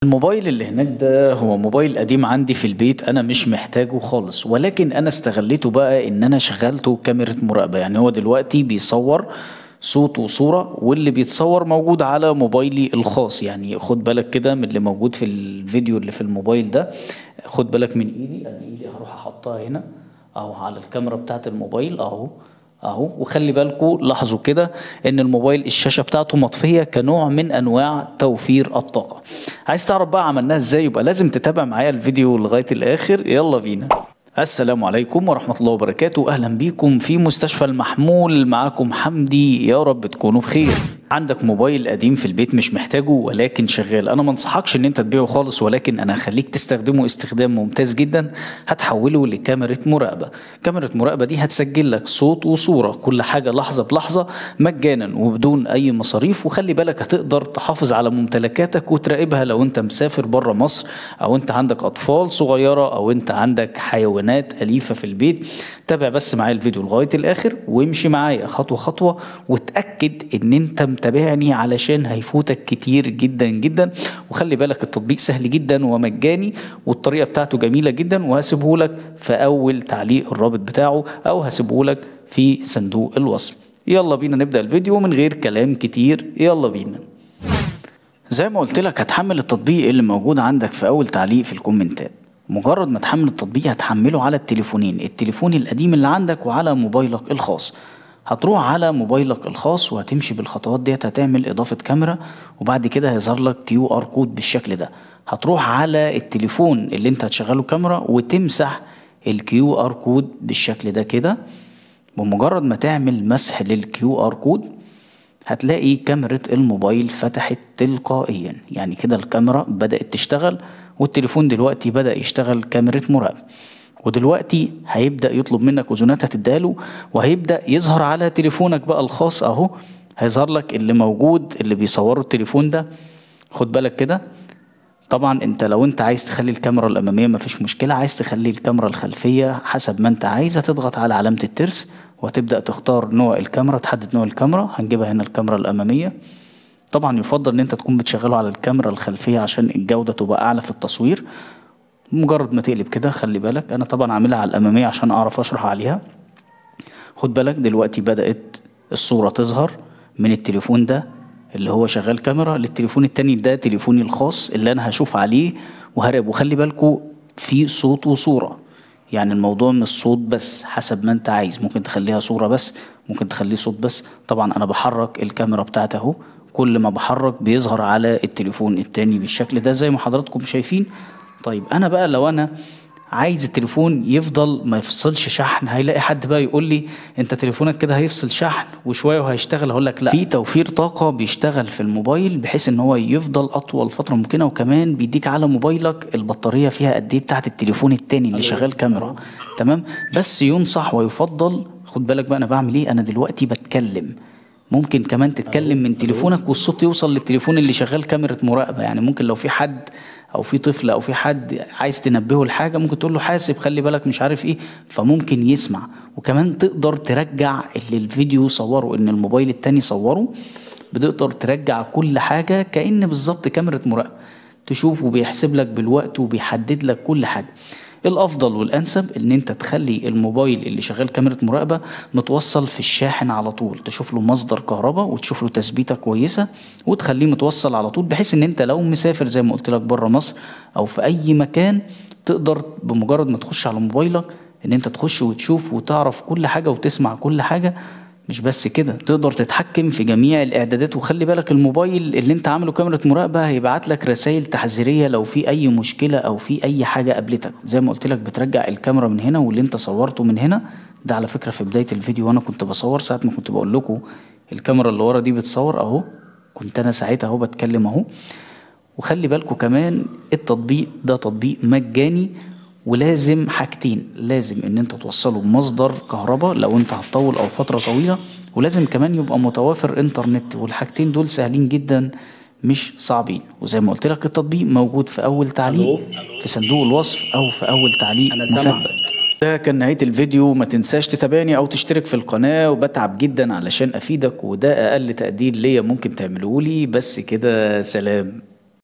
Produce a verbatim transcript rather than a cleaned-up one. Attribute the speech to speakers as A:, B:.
A: الموبايل اللي هناك ده هو موبايل قديم عندي في البيت، انا مش محتاجه خالص، ولكن انا استغليته بقى ان انا شغلته كاميرا مراقبة. يعني هو دلوقتي بيصور صوت وصورة، واللي بيتصور موجود على موبايلي الخاص. يعني خد بالك كده من اللي موجود في الفيديو اللي في الموبايل ده. خد بالك من ايدي، انا ايدي هروح احطها هنا اهو على الكاميرا بتاعت الموبايل اهو اهو. وخلي بالكوا لاحظوا كده ان الموبايل الشاشة بتاعته مطفية كنوع من انواع توفير الطاقة. عايز تعرف بقى عملناها ازاي؟ يبقى لازم تتابع معايا الفيديو لغاية الاخر. يلا بينا. السلام عليكم ورحمة الله وبركاته، اهلا بيكم في مستشفى المحمول. معاكم حمدي، يا رب تكونوا بخير. عندك موبايل قديم في البيت مش محتاجه ولكن شغال، انا ما انصحكش ان انت تبيعه خالص، ولكن انا هخليك تستخدمه استخدام ممتاز جدا. هتحوله لكاميرا مراقبة. كاميرا مراقبة دي هتسجل لك صوت وصورة، كل حاجة لحظة بلحظة مجانا وبدون اي مصاريف. وخلي بالك هتقدر تحافظ على ممتلكاتك وتراقبها لو انت مسافر بره مصر، او انت عندك اطفال صغيرة، او انت عندك حيوانات اليفة في البيت. تابع بس معايا الفيديو لغاية الاخر وامشي معايا خطوة خطوة، وتأكد ان انت متابعني علشان هيفوتك كتير جدا جدا. وخلي بالك التطبيق سهل جدا ومجاني، والطريقة بتاعته جميلة جدا، وهسيبه لك في اول تعليق الرابط بتاعه، او هسيبه لك في صندوق الوصف. يلا بينا نبدأ الفيديو من غير كلام كتير، يلا بينا. زي ما قلت لك هتحمل التطبيق اللي موجود عندك في اول تعليق في الكومنتات. مجرد ما تحمل التطبيق هتحمله على التليفونين، التليفون القديم اللي عندك وعلى موبايلك الخاص. هتروح على موبايلك الخاص وهتمشي بالخطوات ديت، هتعمل اضافة كاميرا، وبعد كده هيظهر لك كيو ار كود بالشكل ده. هتروح على التليفون اللي انت هتشغله كاميرا وتمسح الكيو ار كود بالشكل ده كده. بمجرد ما تعمل مسح للكيو ار كود هتلاقي كاميرا الموبايل فتحت تلقائيا. يعني كده الكاميرا بدأت تشتغل، والتليفون دلوقتي بدأ يشتغل كاميرا مراقبة. ودلوقتي هيبدأ يطلب منك أذونات هتديله، وهيبدأ يظهر على تليفونك بقى الخاص اهو. هيظهر لك اللي موجود اللي بيصوروا التليفون ده. خد بالك كده. طبعا انت لو انت عايز تخلي الكاميرا الامامية مفيش مشكلة، عايز تخلي الكاميرا الخلفية حسب ما انت عايز، هتضغط على علامة الترس وهتبدأ تختار نوع الكاميرا، تحدد نوع الكاميرا. هنجيبها هنا الكاميرا الامامية. طبعا يفضل ان انت تكون بتشغله على الكاميرا الخلفية عشان الجودة تبقى اعلى في التصوير. مجرد ما تقلب كده خلي بالك، انا طبعا عاملها على الامامية عشان اعرف اشرح عليها. خد بالك دلوقتي بدأت الصورة تظهر من التليفون ده اللي هو شغال كاميرا للتليفون التاني ده تليفوني الخاص اللي انا هشوف عليه وهراقب. وخلي بالكوا في صوت وصورة، يعني الموضوع مش صوت بس، حسب ما انت عايز. ممكن تخليها صورة بس، ممكن تخليه صوت بس. طبعا انا بحرك الكاميرا بتاعتي اهو، كل ما بحرك بيظهر على التليفون التاني بالشكل ده زي ما حضراتكم شايفين. طيب انا بقى لو انا عايز التليفون يفضل ما يفصلش شحن، هيلاقي حد بقى يقول لي انت تليفونك كده هيفصل شحن وشويه وهيشتغل. هقول لك لا، في توفير طاقه بيشتغل في الموبايل بحيث ان هو يفضل اطول فتره ممكنه، وكمان بيديك على موبايلك البطاريه فيها قد ايه بتاعه التليفون التاني اللي شغال كاميرا. تمام. بس ينصح ويفضل، خد بالك بقى انا بعمل ايه. انا دلوقتي بتكلم، ممكن كمان تتكلم من تليفونك والصوت يوصل للتليفون اللي شغال كاميرا مراقبة. يعني ممكن لو في حد او في طفل او في حد عايز تنبهه لحاجة، ممكن تقول له حاسب خلي بالك مش عارف ايه، فممكن يسمع. وكمان تقدر ترجع اللي الفيديو صوره ان الموبايل التاني صوره، بتقدر ترجع كل حاجة كأن بالظبط كاميرا مراقبة، تشوف وبيحسب لك بالوقت وبيحدد لك كل حاجة. الافضل والانسب ان انت تخلي الموبايل اللي شغال كاميرا مراقبة متوصل في الشاحن على طول، تشوف له مصدر كهرباء وتشوف له تثبيته كويسة وتخليه متوصل على طول، بحيث ان انت لو مسافر زي ما قلت لك بره مصر او في اي مكان تقدر بمجرد ما تخش على موبايلك ان انت تخش وتشوف وتعرف كل حاجة وتسمع كل حاجة. مش بس كده، تقدر تتحكم في جميع الاعدادات. وخلي بالك الموبايل اللي انت عامله كاميرا مراقبة هيبعت لك رسائل تحذيرية لو في اي مشكلة او في اي حاجة قابلتك. زي ما قلت لك بترجع الكاميرا من هنا واللي انت صورته من هنا. ده على فكرة في بداية الفيديو وانا كنت بصور، ساعة ما كنت بقول لكم الكاميرا اللي ورا دي بتصور اهو، كنت انا ساعتها اهو بتكلم اهو. وخلي بالكم كمان التطبيق ده تطبيق مجاني، ولازم حاجتين، لازم ان انت توصله بمصدر كهرباء لو انت هتطول او فترة طويلة، ولازم كمان يبقى متوافر انترنت. والحاجتين دول سهلين جدا مش صعبين. وزي ما قلت لك التطبيق موجود في اول تعليق في صندوق الوصف او في اول تعليق مثبت. ده كان نهاية الفيديو. ما تنساش تتابعني او تشترك في القناة، وبتعب جدا علشان افيدك، وده اقل تقدير ليا ممكن تعملهولي. بس كده، سلام.